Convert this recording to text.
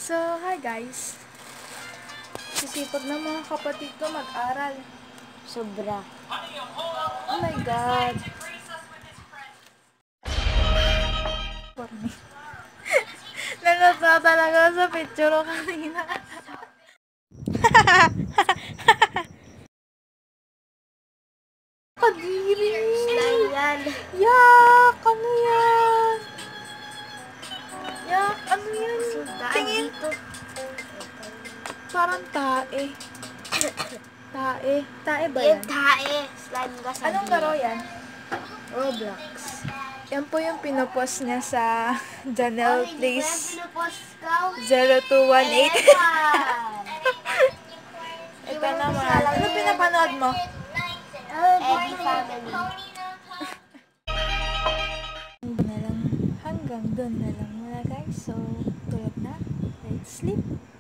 So, hi guys. Sisipag ng mga kapatid ko mag-aral. Sobra. Oh my God. Nalata talaga sa picture ko kanina. Kadiri! Slime yan. Yak! Ano yan? Yak! Ano yan? Tingin! Dito. Parang tae. Tae. Tae ba Yan yan? tae. Slime ka sa Anong laro yan? Roblox. Yan po yung pinopost niya sa Janelle Place Pinupost ka. 0218. Ito naman. Ano pinapanood mo? Eddie Family. Hanggang doon na lang muna guys. So, tulog na. Let's sleep.